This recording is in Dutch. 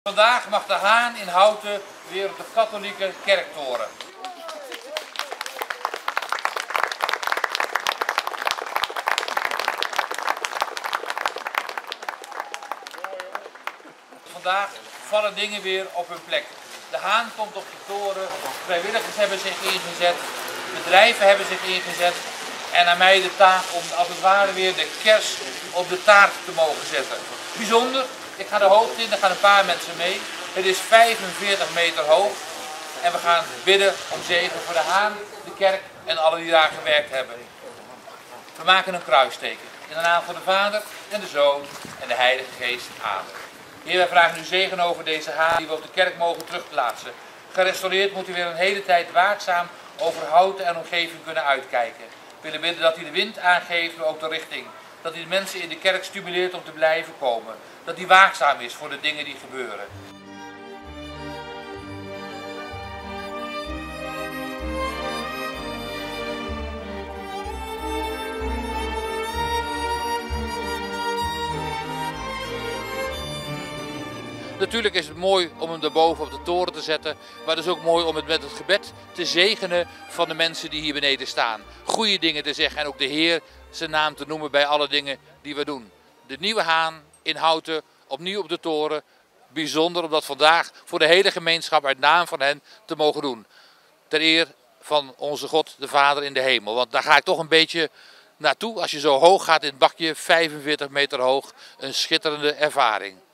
Vandaag mag de haan in Houten weer op de katholieke kerktoren. Vandaag vallen dingen weer op hun plek. De haan komt op de toren, vrijwilligers hebben zich ingezet, bedrijven hebben zich ingezet en aan mij de taak om als het ware weer de kers op de taart te mogen zetten. Bijzonder, ik ga de hoogte in, daar gaan een paar mensen mee. Het is 45 meter hoog en we gaan bidden om zegen voor de haan, de kerk en alle die daar gewerkt hebben. We maken een kruisteken in de naam van de Vader en de Zoon en de Heilige Geest. Amen. Heer, wij vragen u zegen over deze haan die we op de kerk mogen terugplaatsen. Gerestaureerd moet u weer een hele tijd waakzaam over Houten en omgeving kunnen uitkijken. We willen bidden dat u de wind aangeeft, maar ook de richting. Dat u de mensen in de kerk stimuleert om te blijven komen. Dat u waakzaam is voor de dingen die gebeuren. Natuurlijk is het mooi om hem daarboven op de toren te zetten, maar het is ook mooi om het met het gebed te zegenen van de mensen die hier beneden staan. Goede dingen te zeggen en ook de Heer zijn naam te noemen bij alle dingen die we doen. De nieuwe haan in Houten, opnieuw op de toren. Bijzonder om dat vandaag voor de hele gemeenschap uit naam van hen te mogen doen. Ter eer van onze God, de Vader in de hemel. Want daar ga ik toch een beetje naartoe. Als je zo hoog gaat in het bakje, 45 meter hoog, een schitterende ervaring.